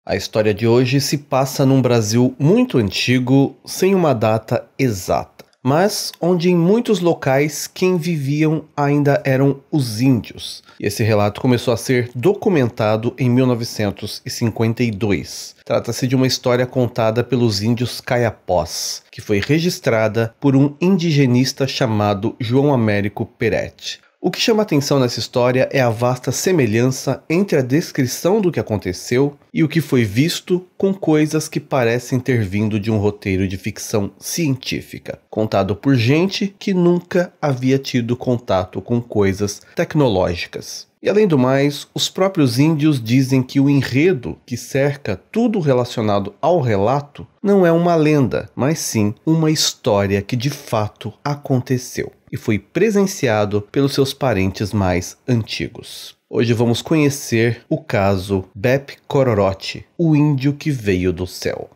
A história de hoje se passa num Brasil muito antigo, sem uma data exata, mas onde em muitos locais quem viviam ainda eram os índios. E esse relato começou a ser documentado em 1952. Trata-se de uma história contada pelos índios Kayapós, que foi registrada por um indigenista chamado João Américo Peretti. O que chama atenção nessa história é a vasta semelhança entre a descrição do que aconteceu e o que foi visto com coisas que parecem ter vindo de um roteiro de ficção científica, contado por gente que nunca havia tido contato com coisas tecnológicas. E além do mais, os próprios índios dizem que o enredo que cerca tudo relacionado ao relato não é uma lenda, mas sim uma história que de fato aconteceu e foi presenciado pelos seus parentes mais antigos. Hoje vamos conhecer o caso Bep-Kororote, o índio que veio do céu.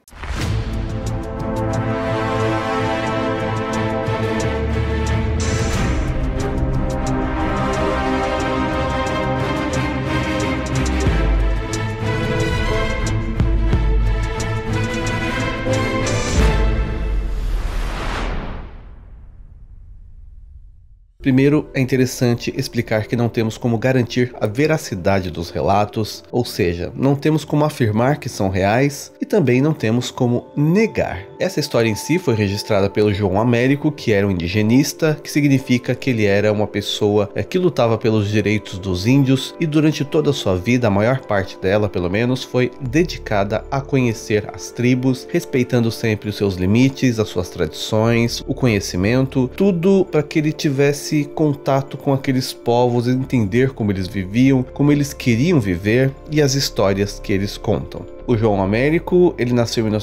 Primeiro, é interessante explicar que não temos como garantir a veracidade dos relatos, ou seja, não temos como afirmar que são reais e também não temos como negar. Essa história em si foi registrada pelo João Américo, que era um indigenista, que significa que ele era uma pessoa que lutava pelos direitos dos índios e durante toda a sua vida, a maior parte dela pelo menos, foi dedicada a conhecer as tribos, respeitando sempre os seus limites, as suas tradições, o conhecimento, tudo para que ele tivesse contato com aqueles povos, entender como eles viviam, como eles queriam viver e as histórias que eles contam. O João Américo, ele nasceu em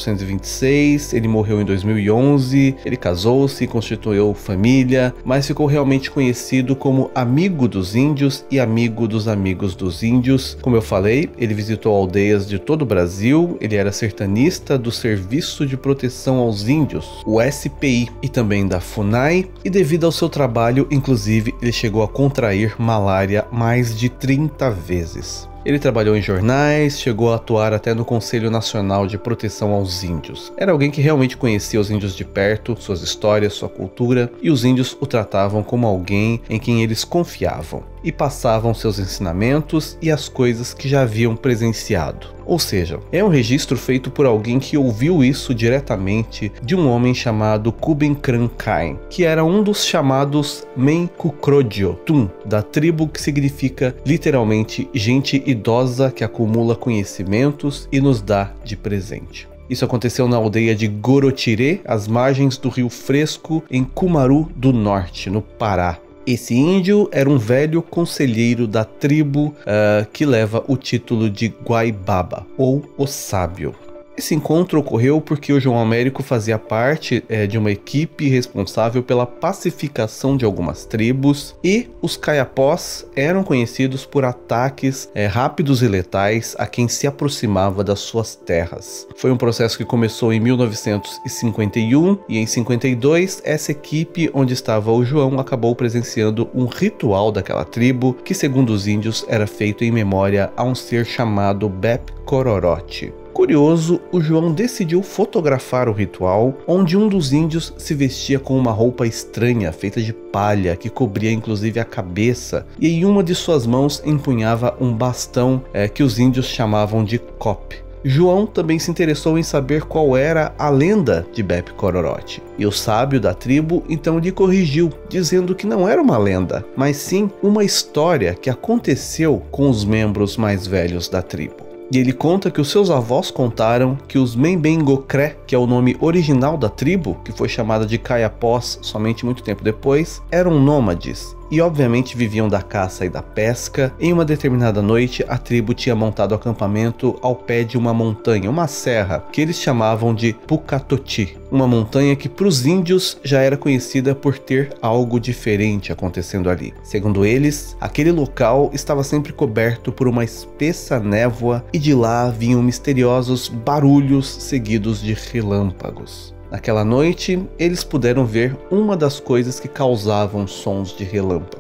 1926, ele morreu em 2011, ele casou-se, constituiu família, mas ficou realmente conhecido como amigo dos índios e amigo dos amigos dos índios. Como eu falei, ele visitou aldeias de todo o Brasil, ele era sertanista do Serviço de Proteção aos Índios, o SPI, e também da FUNAI, e devido ao seu trabalho, inclusive, ele chegou a contrair malária mais de 30 vezes. Ele trabalhou em jornais, chegou a atuar até no Conselho Nacional de Proteção aos Índios. Era alguém que realmente conhecia os índios de perto, suas histórias, sua cultura, e os índios o tratavam como alguém em quem eles confiavam e passavam seus ensinamentos e as coisas que já haviam presenciado. Ou seja, é um registro feito por alguém que ouviu isso diretamente de um homem chamado Kuben-Kran Kain, que era um dos chamados Men-Kukrodjo Tum, da tribo que significa literalmente gente idosa que acumula conhecimentos e nos dá de presente. Isso aconteceu na aldeia de Gorotirê, às margens do Rio Fresco, em Cumaru do Norte, no Pará. Esse índio era um velho conselheiro da tribo que leva o título de Guaibaba, ou o Sábio. Esse encontro ocorreu porque o João Américo fazia parte de uma equipe responsável pela pacificação de algumas tribos e os Kayapós eram conhecidos por ataques rápidos e letais a quem se aproximava das suas terras. Foi um processo que começou em 1951 e em 52 essa equipe onde estava o João acabou presenciando um ritual daquela tribo que, segundo os índios, era feito em memória a um ser chamado Bep-Kororote. Curioso, o João decidiu fotografar o ritual, onde um dos índios se vestia com uma roupa estranha, feita de palha, que cobria inclusive a cabeça, e em uma de suas mãos empunhava um bastão que os índios chamavam de cope. João também se interessou em saber qual era a lenda de Bep-Kororote, e o sábio da tribo então lhe corrigiu, dizendo que não era uma lenda, mas sim uma história que aconteceu com os membros mais velhos da tribo. E ele conta que os seus avós contaram que os Membengocré, que é o nome original da tribo, que foi chamada de Kayapós somente muito tempo depois, eram nômades e obviamente viviam da caça e da pesca. Em uma determinada noite, a tribo tinha montado acampamento ao pé de uma montanha, uma serra, que eles chamavam de Pukatoti, uma montanha que para os índios já era conhecida por ter algo diferente acontecendo ali. Segundo eles, aquele local estava sempre coberto por uma espessa névoa e de lá vinham misteriosos barulhos seguidos de relâmpagos. Naquela noite, eles puderam ver uma das coisas que causavam sons de relâmpagos.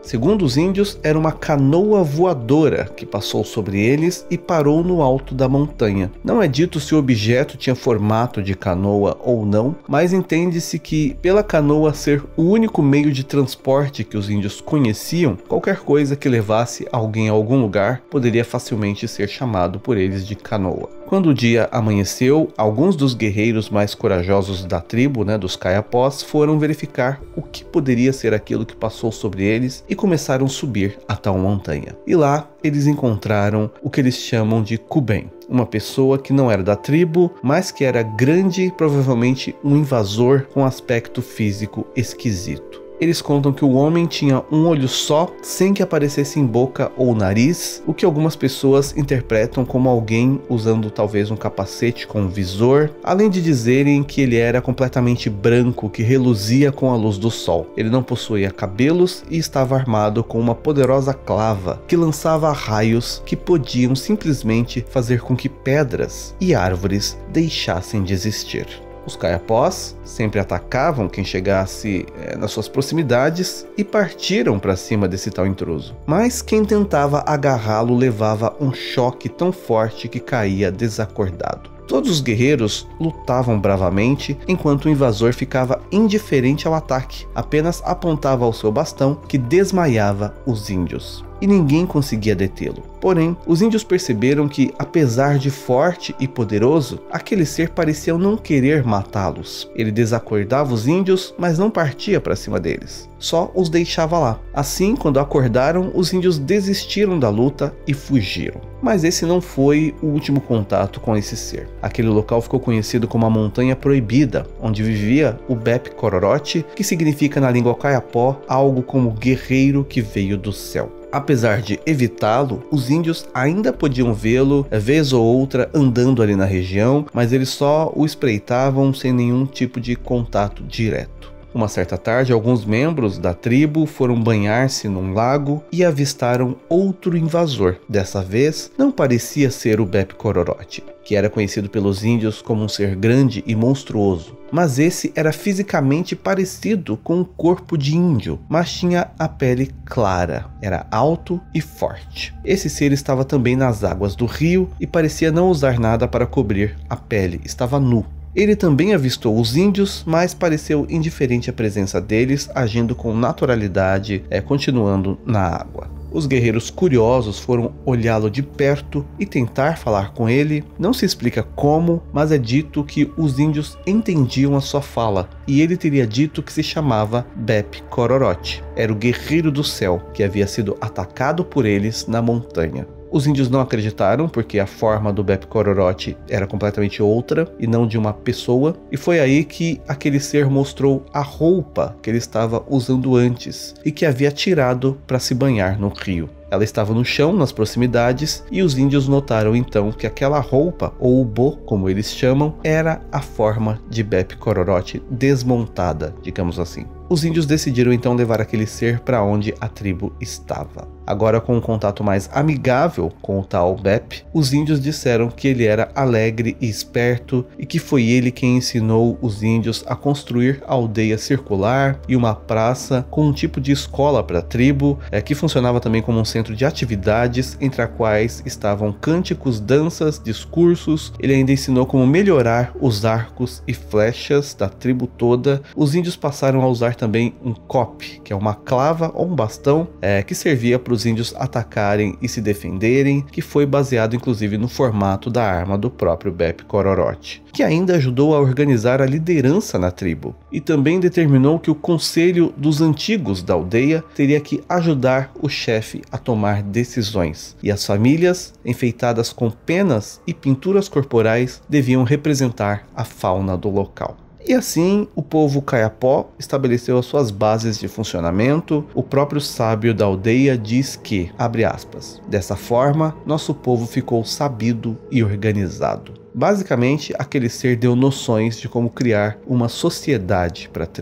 Segundo os índios, era uma canoa voadora que passou sobre eles e parou no alto da montanha. Não é dito se o objeto tinha formato de canoa ou não, mas entende-se que, pela canoa ser o único meio de transporte que os índios conheciam, qualquer coisa que levasse alguém a algum lugar poderia facilmente ser chamado por eles de canoa. Quando o dia amanheceu, alguns dos guerreiros mais corajosos da tribo, dos Kayapós, foram verificar o que poderia ser aquilo que passou sobre eles e começaram a subir a tal montanha. E lá eles encontraram o que eles chamam de Kuben, uma pessoa que não era da tribo, mas que era grande, provavelmente um invasor com aspecto físico esquisito. Eles contam que o homem tinha um olho só, sem que aparecesse em boca ou nariz, o que algumas pessoas interpretam como alguém usando talvez um capacete com um visor, além de dizerem que ele era completamente branco, que reluzia com a luz do sol. Ele não possuía cabelos e estava armado com uma poderosa clava que lançava raios que podiam simplesmente fazer com que pedras e árvores deixassem de existir. Os Kayapós sempre atacavam quem chegasse nas suas proximidades e partiram para cima desse tal intruso. Mas quem tentava agarrá-lo levava um choque tão forte que caía desacordado. Todos os guerreiros lutavam bravamente, enquanto o invasor ficava indiferente ao ataque, apenas apontava ao seu bastão que desmaiava os índios. E ninguém conseguia detê-lo. Porém, os índios perceberam que, apesar de forte e poderoso, aquele ser parecia não querer matá-los. Ele desacordava os índios, mas não partia para cima deles. Só os deixava lá. Assim, quando acordaram, os índios desistiram da luta e fugiram. Mas esse não foi o último contato com esse ser. Aquele local ficou conhecido como a Montanha Proibida, onde vivia o Bep Kororote, que significa na língua Kayapó algo como guerreiro que veio do céu. Apesar de evitá-lo, os índios ainda podiam vê-lo, vez ou outra, andando ali na região, mas eles só o espreitavam sem nenhum tipo de contato direto. Uma certa tarde, alguns membros da tribo foram banhar-se num lago e avistaram outro invasor. Dessa vez, não parecia ser o Bep Kororote, que era conhecido pelos índios como um ser grande e monstruoso. Mas esse era fisicamente parecido com o corpo de índio, mas tinha a pele clara, era alto e forte. Esse ser estava também nas águas do rio e parecia não usar nada para cobrir a pele, estava nu. Ele também avistou os índios, mas pareceu indiferente à presença deles, agindo com naturalidade, continuando na água. Os guerreiros curiosos foram olhá-lo de perto e tentar falar com ele. Não se explica como, mas é dito que os índios entendiam a sua fala, e ele teria dito que se chamava Bep Kororote. Era o guerreiro do céu, que havia sido atacado por eles na montanha. Os índios não acreditaram porque a forma do Bep Kororote era completamente outra e não de uma pessoa, e foi aí que aquele ser mostrou a roupa que ele estava usando antes e que havia tirado para se banhar no rio. Ela estava no chão, nas proximidades, e os índios notaram então que aquela roupa, ou ubo, como eles chamam, era a forma de Bep Kororote desmontada, digamos assim. Os índios decidiram então levar aquele ser para onde a tribo estava. Agora, com um contato mais amigável com o tal Bep, os índios disseram que ele era alegre e esperto e que foi ele quem ensinou os índios a construir a aldeia circular e uma praça com um tipo de escola para a tribo, que funcionava também como um centro de atividades, entre as quais estavam cânticos, danças, discursos. Ele ainda ensinou como melhorar os arcos e flechas da tribo toda. Os índios passaram a usar também um cope, que é uma clava ou um bastão, que servia para os índios atacarem e se defenderem, que foi baseado inclusive no formato da arma do próprio Bep Kororote, que ainda ajudou a organizar a liderança na tribo, e também determinou que o conselho dos antigos da aldeia teria que ajudar o chefe a tomar decisões, e as famílias, enfeitadas com penas e pinturas corporais, deviam representar a fauna do local. E assim, o povo Kayapó estabeleceu as suas bases de funcionamento. O próprio sábio da aldeia diz que, abre aspas, dessa forma, nosso povo ficou sabido e organizado. Basicamente, aquele ser deu noções de como criar uma sociedade para a tribo.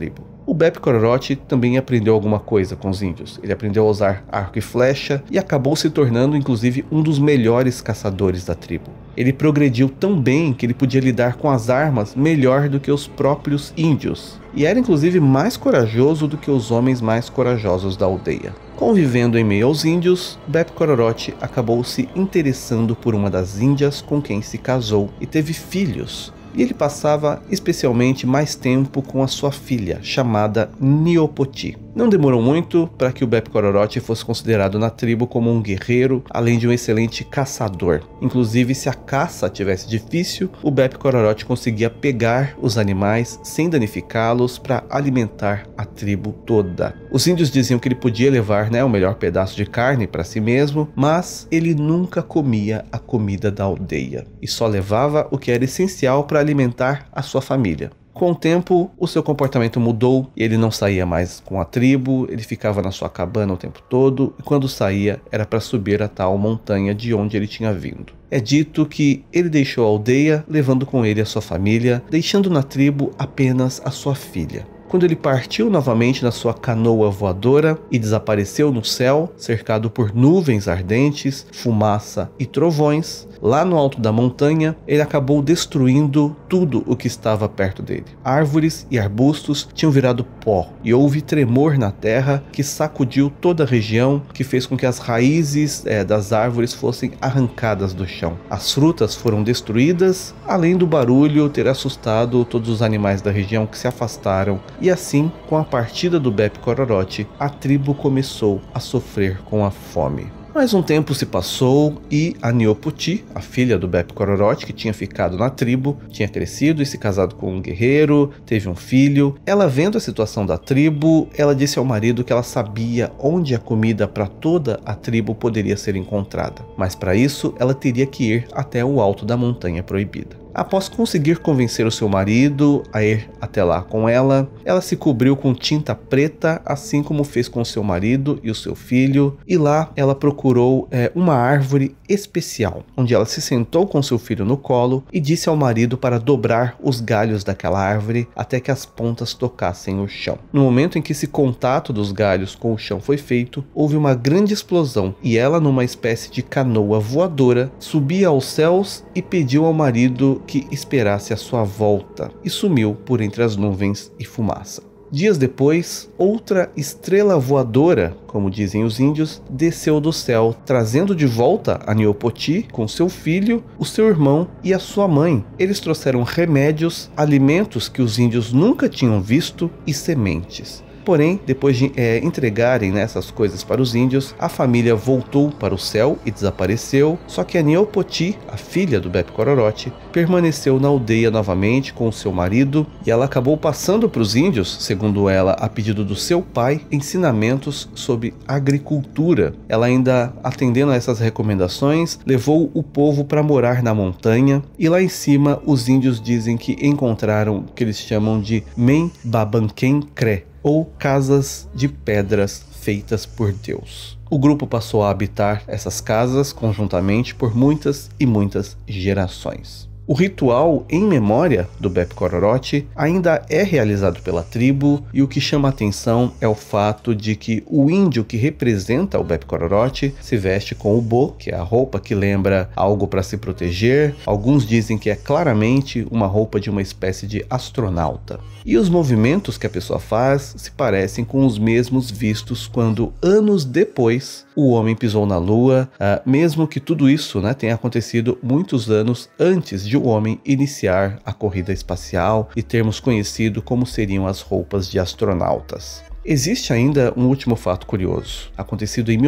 O Bep Kororote também aprendeu alguma coisa com os índios. Ele aprendeu a usar arco e flecha e acabou se tornando inclusive um dos melhores caçadores da tribo. Ele progrediu tão bem que ele podia lidar com as armas melhor do que os próprios índios. E era inclusive mais corajoso do que os homens mais corajosos da aldeia. Convivendo em meio aos índios, Bep Kororote acabou se interessando por uma das índias com quem se casou e teve filhos. E ele passava especialmente mais tempo com a sua filha, chamada Niopoti. Não demorou muito para que o Bep Kororote fosse considerado na tribo como um guerreiro, além de um excelente caçador. Inclusive, se a caça tivesse difícil, o Bep Kororote conseguia pegar os animais sem danificá-los para alimentar a tribo toda. Os índios diziam que ele podia levar, o melhor pedaço de carne para si mesmo, mas ele nunca comia a comida da aldeia e só levava o que era essencial para alimentar a sua família. Com o tempo, o seu comportamento mudou e ele não saía mais com a tribo, ele ficava na sua cabana o tempo todo e quando saía era para subir a tal montanha de onde ele tinha vindo. É dito que ele deixou a aldeia, levando com ele a sua família, deixando na tribo apenas a sua filha. Quando ele partiu novamente na sua canoa voadora e desapareceu no céu, cercado por nuvens ardentes, fumaça e trovões, lá no alto da montanha, ele acabou destruindo tudo o que estava perto dele. Árvores e arbustos tinham virado pó e houve tremor na terra que sacudiu toda a região, que fez com que as raízes das árvores fossem arrancadas do chão. As frutas foram destruídas, além do barulho ter assustado todos os animais da região que se afastaram. E assim, com a partida do Bep Kororote, a tribo começou a sofrer com a fome. Mais um tempo se passou e a Niopoti, a filha do Bep Kororote, que tinha ficado na tribo, tinha crescido e se casado com um guerreiro, teve um filho. Ela, vendo a situação da tribo, ela disse ao marido que ela sabia onde a comida para toda a tribo poderia ser encontrada, mas para isso ela teria que ir até o alto da montanha proibida. Após conseguir convencer o seu marido a ir até lá com ela, ela se cobriu com tinta preta, assim como fez com seu marido e o seu filho, e lá ela procurou uma árvore especial, onde ela se sentou com seu filho no colo e disse ao marido para dobrar os galhos daquela árvore até que as pontas tocassem o chão. No momento em que esse contato dos galhos com o chão foi feito, houve uma grande explosão e ela, numa espécie de canoa voadora, subia aos céus e pediu ao marido que esperasse a sua volta e sumiu por entre as nuvens e fumaça. Dias depois, outra estrela voadora, como dizem os índios, desceu do céu, trazendo de volta a Niopoti com seu filho, o seu irmão e a sua mãe. Eles trouxeram remédios, alimentos que os índios nunca tinham visto e sementes. Porém, depois de entregarem essas coisas para os índios, a família voltou para o céu e desapareceu, só que a Niopoti, a filha do Bep Kororote, permaneceu na aldeia novamente com o seu marido e ela acabou passando para os índios, segundo ela, a pedido do seu pai, ensinamentos sobre agricultura. Ela ainda, atendendo a essas recomendações, levou o povo para morar na montanha e lá em cima os índios dizem que encontraram o que eles chamam de Men-Babanken-Kre, ou casas de pedras feitas por Deus. O grupo passou a habitar essas casas conjuntamente por muitas e muitas gerações. O ritual em memória do Bep Kororote ainda é realizado pela tribo e o que chama a atenção é o fato de que o índio que representa o Bep Kororote se veste com o bo, que é a roupa que lembra algo para se proteger. Alguns dizem que é claramente uma roupa de uma espécie de astronauta. E os movimentos que a pessoa faz se parecem com os mesmos vistos quando, anos depois, o homem pisou na Lua, mesmo que tudo isso tenha acontecido muitos anos antes de o homem iniciar a corrida espacial e termos conhecido como seriam as roupas de astronautas. Existe ainda um último fato curioso, acontecido em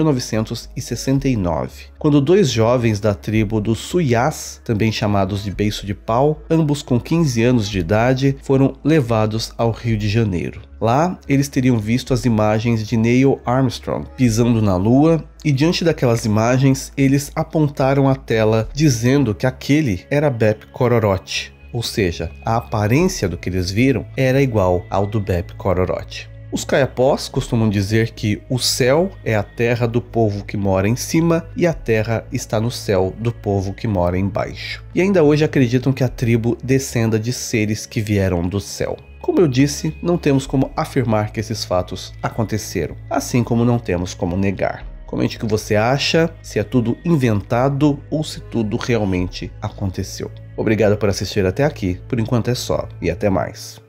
1969, quando dois jovens da tribo dos Suyás, também chamados de Beiço de Pau, ambos com 15 anos de idade, foram levados ao Rio de Janeiro. Lá, eles teriam visto as imagens de Neil Armstrong pisando na Lua e diante daquelas imagens, eles apontaram a tela dizendo que aquele era Bep Kororote, ou seja, a aparência do que eles viram era igual ao do Bep Kororote. Os caiapós costumam dizer que o céu é a terra do povo que mora em cima e a terra está no céu do povo que mora embaixo. E ainda hoje acreditam que a tribo descenda de seres que vieram do céu. Como eu disse, não temos como afirmar que esses fatos aconteceram, assim como não temos como negar. Comente o que você acha, se é tudo inventado ou se tudo realmente aconteceu. Obrigado por assistir até aqui, por enquanto é só, e até mais.